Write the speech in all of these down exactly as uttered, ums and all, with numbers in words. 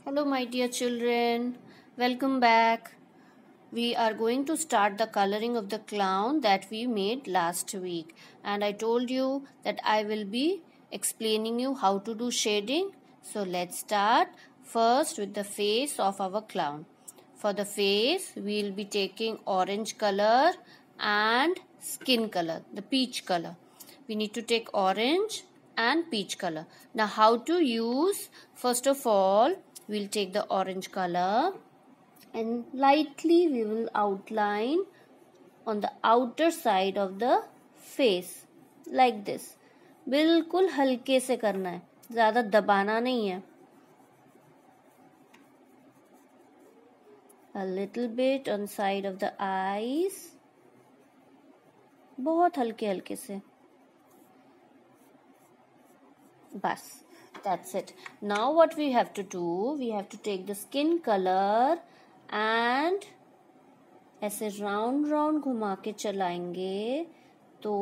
Hello, my dear children. Welcome back. We are going to start the coloring of the clown that we made last week. And I told you that I will be explaining you how to do shading. So let's start first with the face of our clown. For the face, we will be taking orange color and skin color, the peach color. We need to take orange and peach color. Now how to use? First of all, we'll take the orange color and lightly we will outline on the outer side of the face like this. बिल्कुल हल्के से करना है, ज़्यादा दबाना नहीं है. A little bit on side of the eyes. बहुत हल्के हल्के से. बस. That's it. Now what we have to do, we have to take the skin color and ऐसे round round घुमा के चलाएंगे तो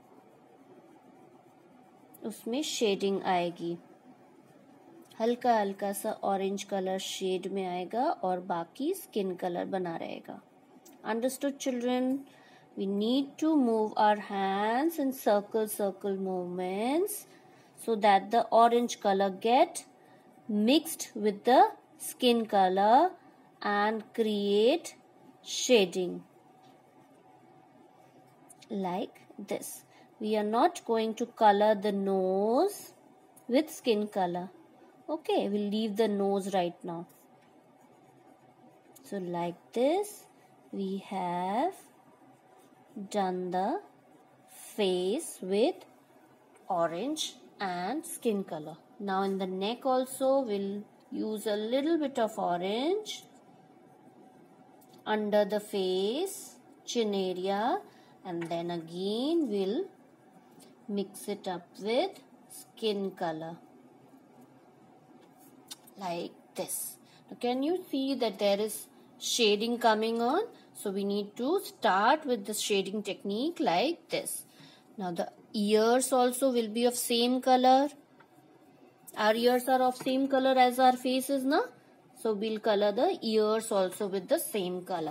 उसमें शेडिंग आएगी. हल्का हल्का सा ऑरेंज कलर शेड में आएगा और बाकी स्किन कलर बना रहेगा. Understood, children? We need to move our hands in circle circle movements so that the orange color get mixed with the skin color and create shading like this. We are not going to color the nose with skin color. Okay, we'll leave the nose right now. So like this, we have done the face with orange and skin color. Now in the neck also we'll use a little bit of orange under the face, chin area, and then again we'll mix it up with skin color like this. Now can you see that there is shading coming on? So we need to start with the shading technique like this. Now the ears also will be of same color. Our ears are of same color as our faces, na? So we'll color the ears also with the same color.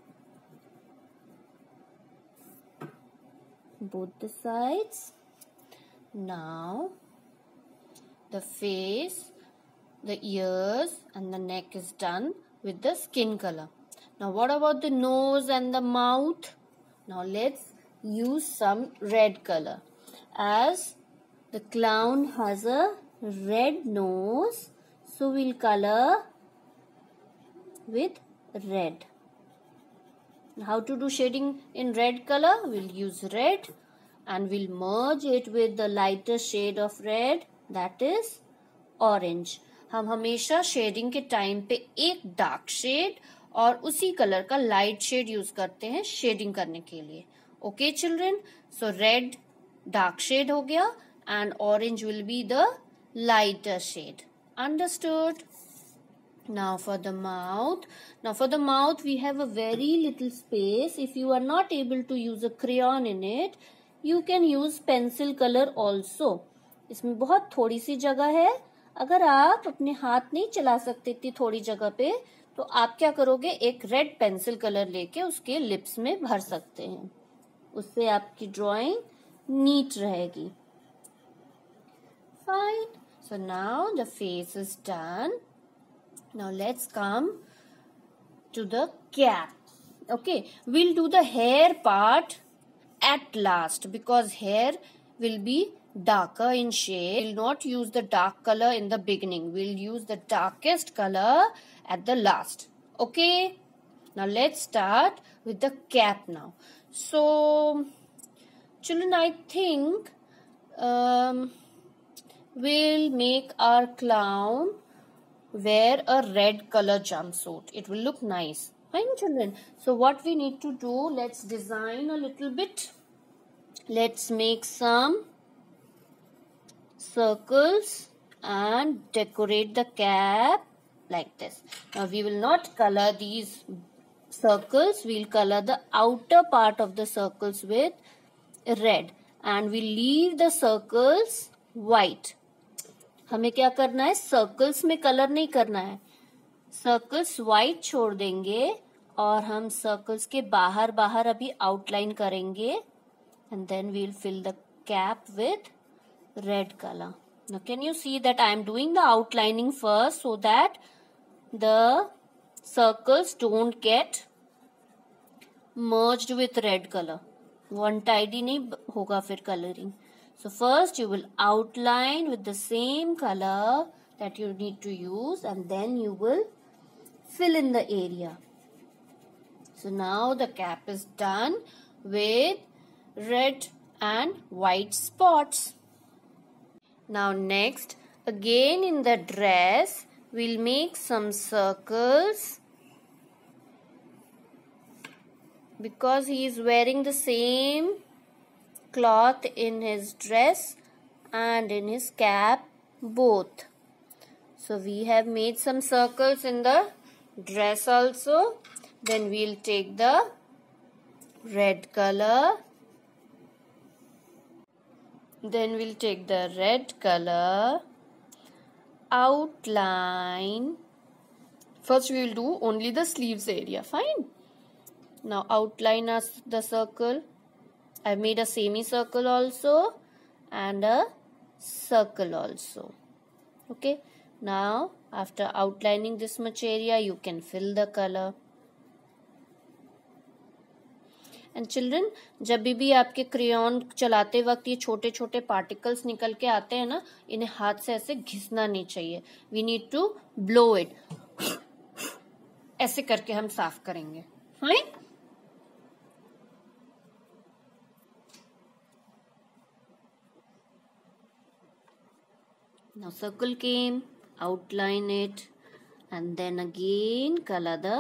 Both the sides. Now the face, the ears and the neck is done with the skin color. Now what about the nose and the mouth? Now let's use some red color. As the clown has a red nose, so we'll color with red. How to do shading in red color? We'll use red and we'll merge it with the lighter shade of red, that is orange. हम हमेशा shading के time पे एक dark shade और उसी colour का light shade use करते हैं शेडिंग करने के लिए. Okay children, so red dark shade हो गया and orange will be the lighter shade. Understood? Now for the mouth. Now for the mouth we have a very little space. If you are not able to use a crayon in it, you can use pencil color also. इसमें बहुत थोड़ी सी जगह है. अगर आप अपने हाथ नहीं चला सकते इतनी थोड़ी जगह पे तो आप क्या करोगे, एक रेड पेंसिल कलर लेके उसके लिप्स में भर सकते हैं. उससे आपकी ड्राइंग नीट रहेगी. Fine. So now the face is done. Now let's come to the cap. Okay, we'll do the hair part at last because hair will be darker in shade. We'll not use the dark color in the beginning. We'll use the darkest color at the last. Okay. Now let's start with the cap now. So children, I think um, we'll make our clown wear a red color jumpsuit. It will look nice. Fine children. So what we need to do, let's design a little bit. Let's make some circles and decorate the cap like this. Now we will not color these circles. We'll color the outer part of the circles with red and we'll leave the circles white. हमें क्या करना है, circles में colour नहीं करना है, circles white छोड़ देंगे और हम सर्कल्स के बाहर बाहर अभी आउटलाइन करेंगे and then we will fill the cap with red colour. Now can you see that I am doing the outlining first so that the circles don't get merged with red color. वो untidy नहीं होगा फिर coloring. So first you will outline with the same color that you need to use and then you will fill in the area. So now the cap is done with red and white spots. Now next, again in the dress, we'll make some circles because he is wearing the same cloth in his dress and in his cap both. So we have made some circles in the dress also. Then we'll take the red color. Then we'll take the red color, outline. First we will do only the sleeves area, fine. Now outline us the circle. I made a semicircle also and a circle also. Okay. Now after outlining this much area, you can fill the color. And children, जब भी आपके crayon चलाते वक्त ये छोटे छोटे particles निकल के आते हैं ना, इन्हें हाथ से ऐसे घिसना नहीं चाहिए. We need to blow it. ऐसे करके हम साफ करेंगे. Fine. Now circle came, outline it and then again color the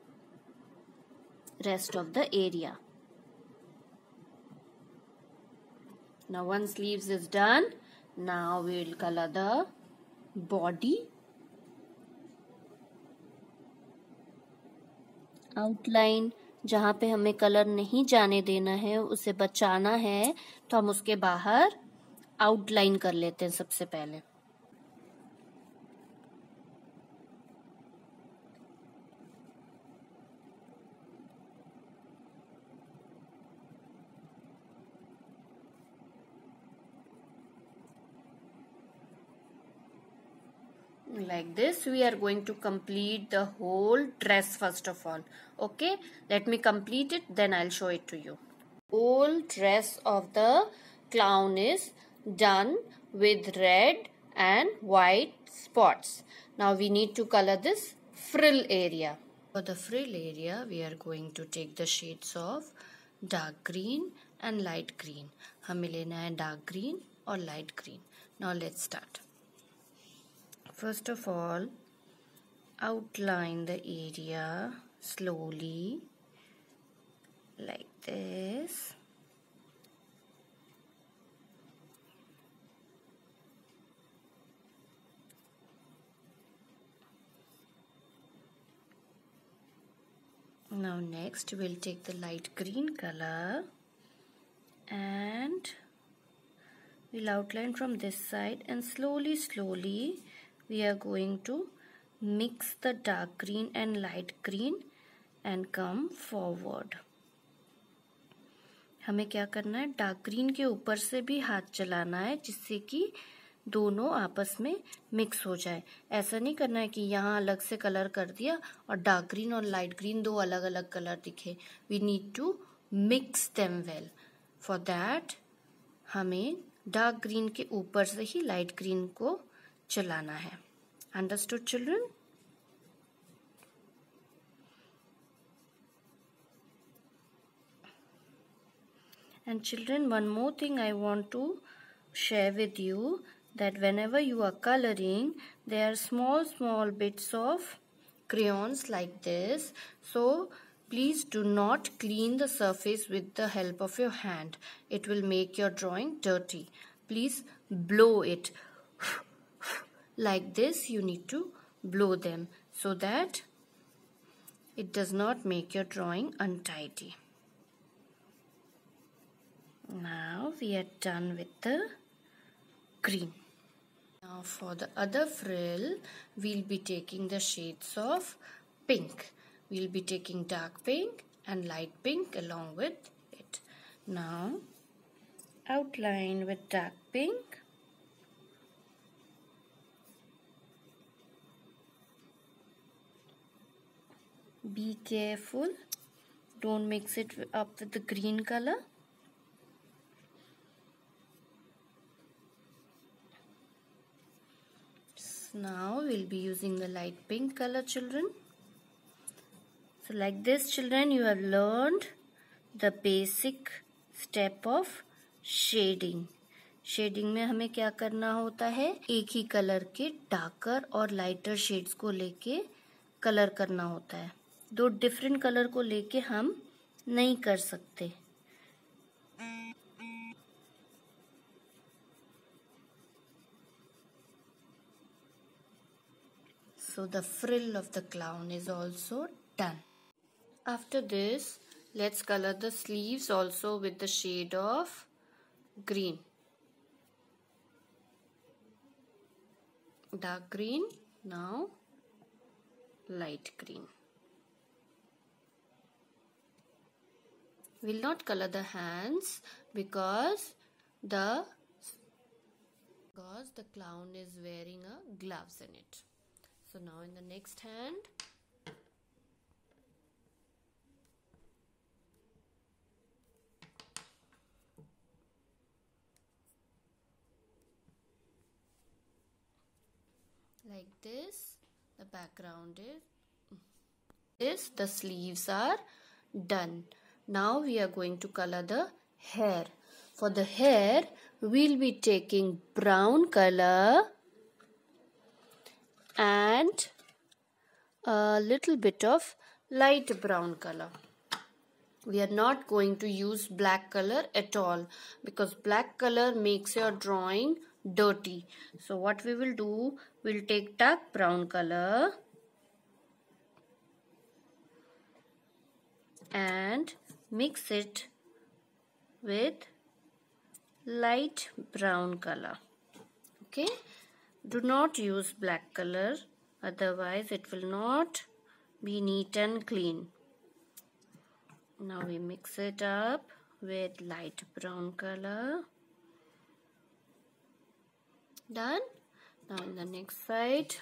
rest of the area. Now one sleeves is done. Now we will color the body. Outline, जहाँ पे हमें colour नहीं जाने देना है, उसे बचाना है, तो हम उसके बाहर आउटलाइन कर लेते हैं सबसे पहले. Like this we are going to complete the whole dress first of all. Okay, let me complete it, then I'll show it to you. Whole dress of the clown is done with red and white spots. Now we need to color this frill area. For the frill area we are going to take the shades of dark green and light green. हमें लेना है dark green और light green. Now let's start. First of all, outline the area slowly like this. Now next we'll take the light green color and we'll outline from this side and slowly slowly we are going to mix the dark green and light green and come forward. हमें क्या करना है, dark green के ऊपर से भी हाथ चलाना है जिससे कि दोनों आपस में मिक्स हो जाए. ऐसा नहीं करना है कि यहाँ अलग से कलर कर दिया और डार्क ग्रीन और लाइट ग्रीन दो अलग अलग कलर दिखे. We need to mix them well. For that हमें डार्क ग्रीन के ऊपर से ही लाइट ग्रीन को चलाना है. Understood, children? And children, one more thing I want to share with you, that whenever you are coloring, there are small small bits of crayons like this. So please do not clean the surface with the help of your hand. It will make your drawing dirty. Please blow it. Like this you need to blow them so that it does not make your drawing untidy. Now we are done with the green. Now for the other frill, we'll be taking the shades of pink. We'll be taking dark pink and light pink along with it. Now outline with dark pink. Be careful, don't mix it up with the green color. Now we'll be using the light pink color, children. So like this, children, you have learned the basic step of shading. Shading में हमें क्या करना होता है, एक ही colour के darker और लाइटर शेड्स को लेके कलर करना होता है. दो डिफरेंट कलर को लेके हम नहीं कर सकते. So the frill of the clown is also done. After this, let's color the sleeves also with the shade of green. Dark green, now light green. We'll not color the hands because the because the clown is wearing a gloves in it. So now in the next hand, like this, the background is this, the sleeves are done. Now we are going to color the hair. For the hair, we'll be taking brown color and a little bit of light brown color. We are not going to use black color at all because black color makes your drawing dirty. So what we will do, we'll take dark brown color and mix it with light brown color. Okay, do not use black color, otherwise it will not be neat and clean. Now we mix it up with light brown color. Done. Now in the next side,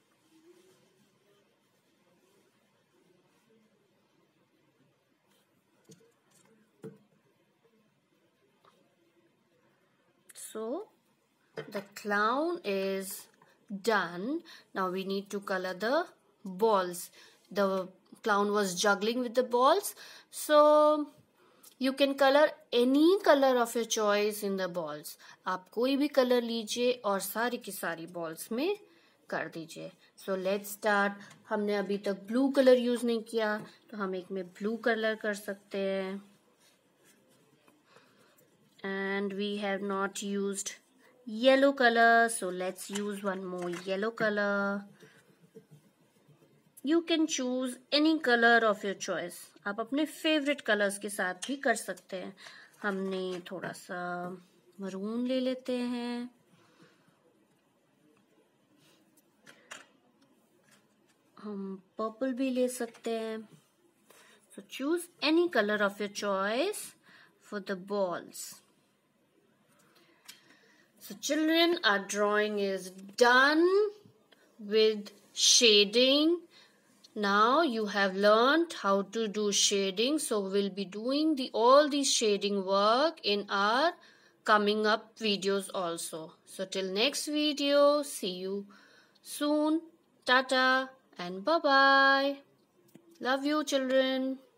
so the clown is done. Now we need to color the balls. The clown was juggling with the balls, so you can color any color of your choice in the balls. आप कोई भी color लीजिए और सारी की सारी balls में कर दीजिए. So let's start. हमने अभी तक blue color use नहीं किया, तो हम एक में blue color कर सकते हैं. And we have not used yellow color, so let's use one more yellow color. You can choose any color of your choice. आप अपने favorite colors के साथ भी कर सकते हैं. हमने थोड़ा सा maroon ले लेते हैं. हम purple भी ले सकते हैं. So choose any color of your choice for the balls. So children, our drawing is done with shading. Now you have learned how to do shading. So we'll be doing the all these shading work in our coming up videos also. So till next video, see you soon. Tata and bye bye. Love you, children.